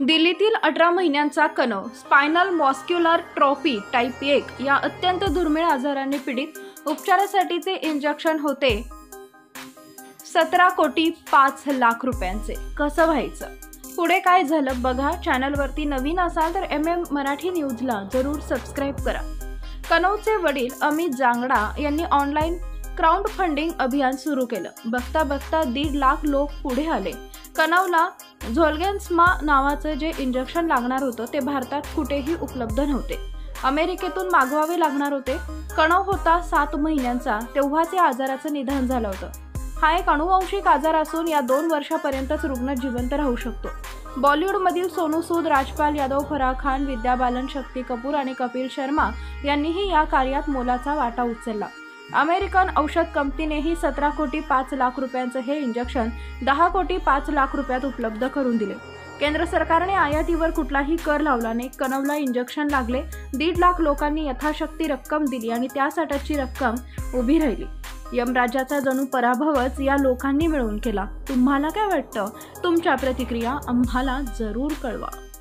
दिल्लीतील 18 महिन्यांचा Kanav spinal muscular atrophy type 1 या अत्यंत दुर्मिळ आजाराने पीडित, उपचारासाठीचे इंजेक्शन होते 17,05,00,000 रुपयांचे। कसं व्हायचं, पुढे काय झालं बघा। चॅनलवरती नवीन असाल तर मराठी न्यूजला जरूर सबस्क्राइब करा। कणवचे वडील अमित जांगडा यांनी ऑनलाईन क्राउड फंडिंग अभियान सुरू केलं। बघता बघता 1.5 लाख लोक पुढे आले। कणवला झोल्गेन्समा नावाचं जे इंजेक्शन लागणार होतं ते भारतात कुठेही उपलब्ध नव्हते, अमेरिकेतून मागवावे लागणार होते। कणव होता 7 महिन्यांचा तेव्हाच या आजाराचं निधन झालं होतं। हा एक अनुवंशिक आजार असून या 2 वर्षापर्यंतच रुग्ण जिवंत राहू शकतो। बॉलिवूडमधील सोनू सूद, राजपाल यादव, फराह खान, विद्या बालन, शक्ती कपूर आणि कपिल शर्मा यांनीही या कार्यात मोलाचा वाटा उचलला। अमेरिकन औषध कंपनीनेही 17,05,00,000 रुपयांचं हे इंजेक्शन 10,05,00,000 रुपयात उपलब्ध करून दिले। केंद्र सरकारने आयातीवर कुठलाही कर लावला नाही। कणवला इंजेक्शन लागले, 1.5 लाख लोकांनी यथाशक्ती रक्कम दिली आणि त्यासाठीची रक्कम उभी राहिली। यमराजाचा जणू पराभवच या लोकांनी मिळवून केला। तुम्हाला काय वाटतं? तुमच्या प्रतिक्रिया आम्हाला जरूर कळवा।